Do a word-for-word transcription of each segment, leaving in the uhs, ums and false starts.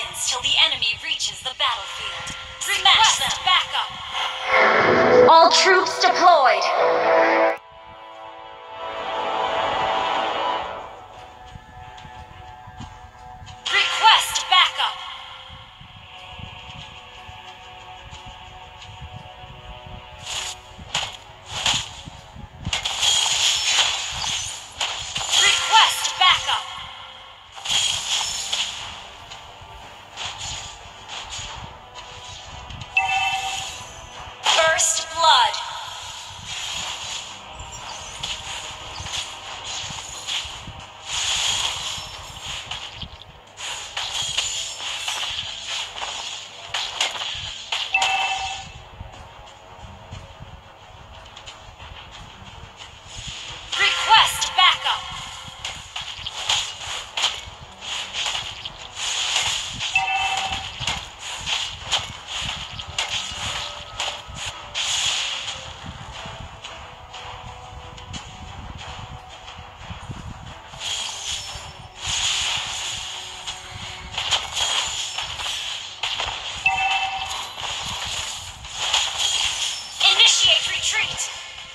seconds till the enemy reaches the battlefield. Smash them! Back up! All troops deployed! Request backup! Request backup! First blood. Request backup. Initiate retreat!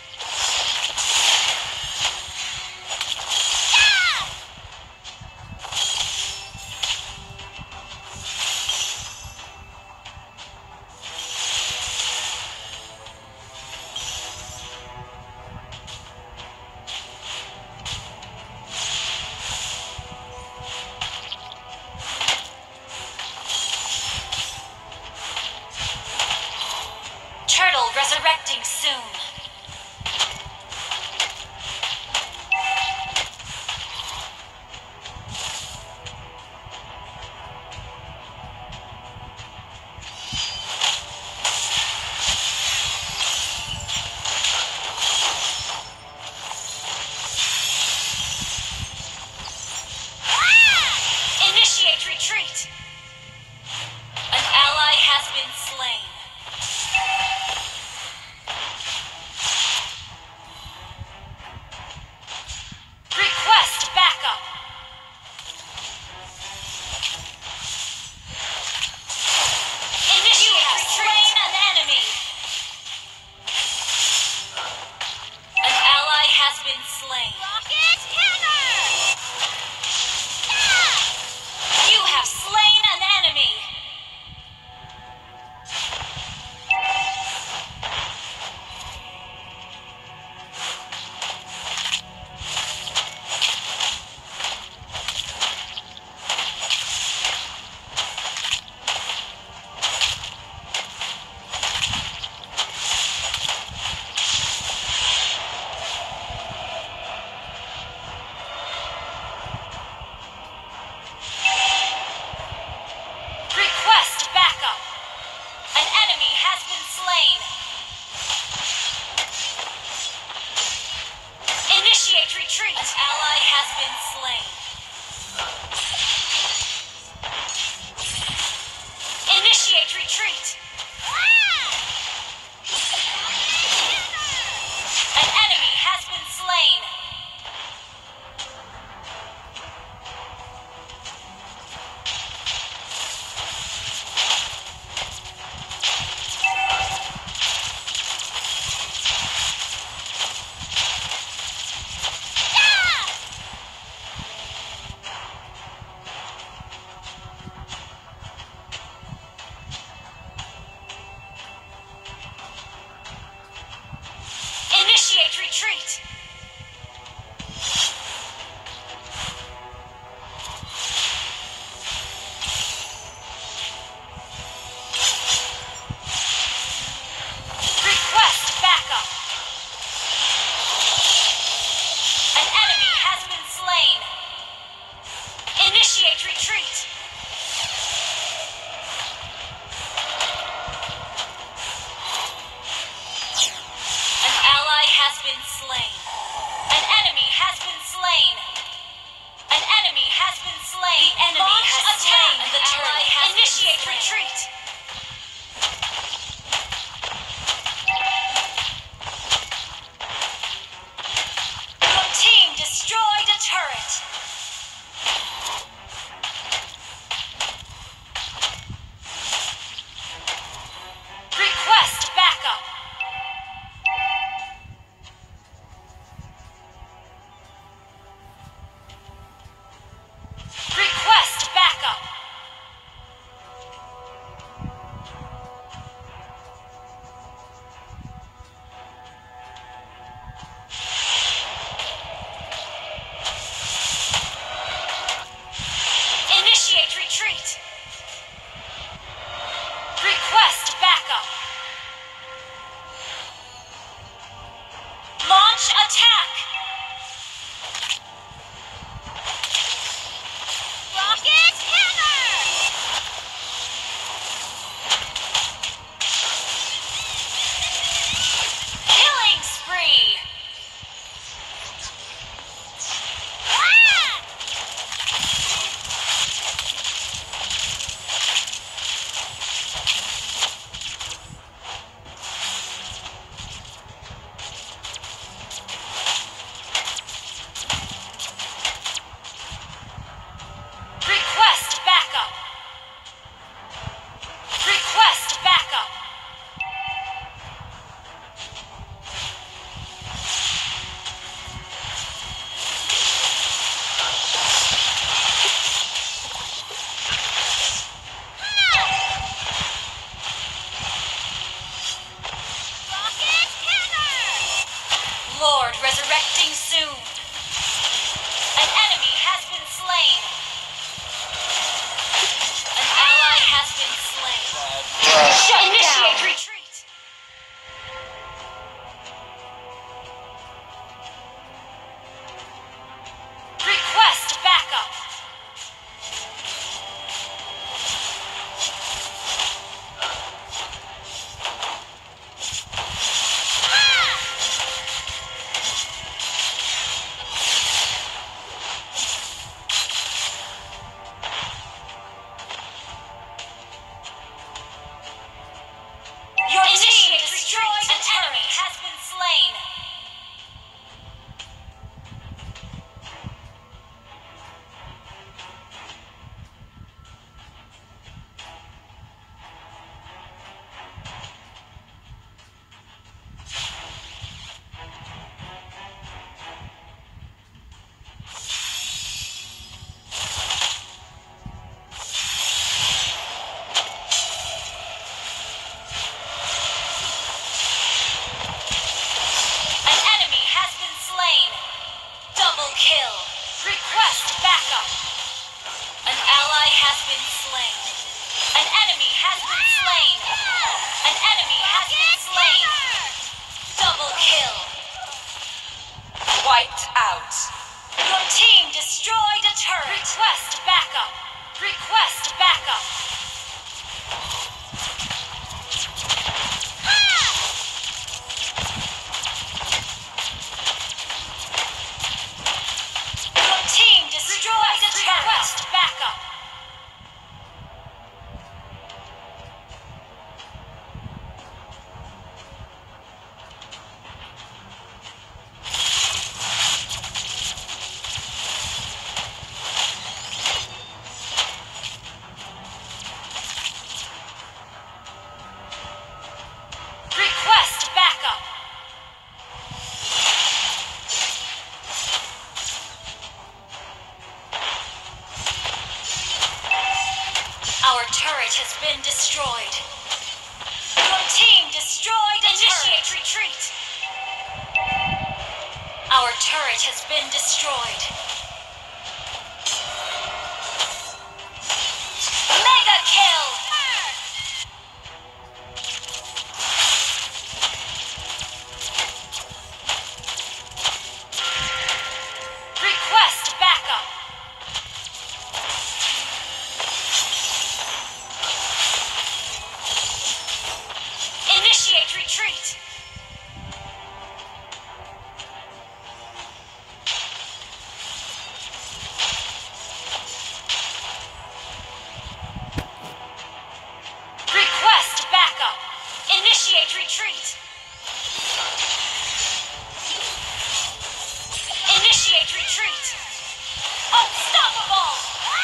Turtle resurrecting soon. Initiate retreat! An ally has been slain. Initiate retreat. Request backup. Your team destroyed a turret has been slain. Kill. Request backup. An ally has been slain. An enemy has been slain. An enemy has been slain. Double kill. Wiped out. Your team destroyed a turret. Request backup. Request backup. Request backup. Request backup. Our turret has been destroyed. Your team destroyed a Initiate turret. Retreat. Our turret has been destroyed. Mega kill. Request backup. Initiate retreat. Request backup. Initiate retreat. Initiate retreat. Unstoppable.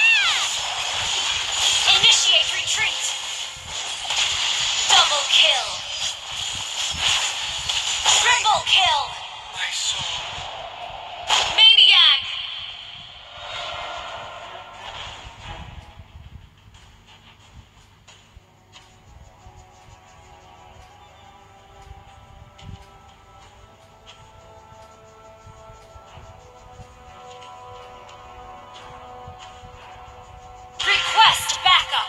Initiate retreat. Double kill. Triple kill. My soul. Maniac. Request backup.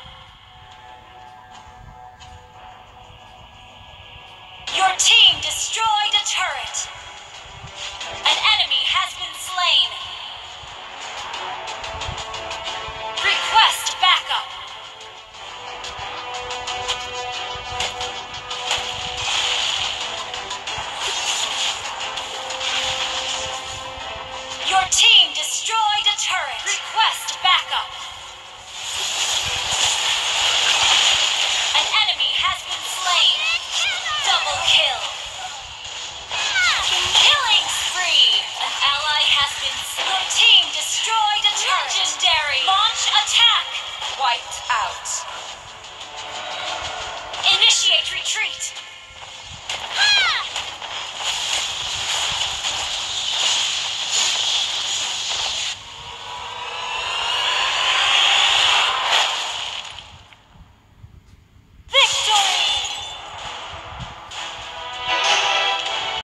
Your team destroyed a turret. An enemy has been slain. Request backup. Your team destroyed a turret. Request backup. An enemy has been slain. Double kill. Killing spree. An ally has been slain. Your team destroyed a turret. Legendary. Launch attack. Wiped out.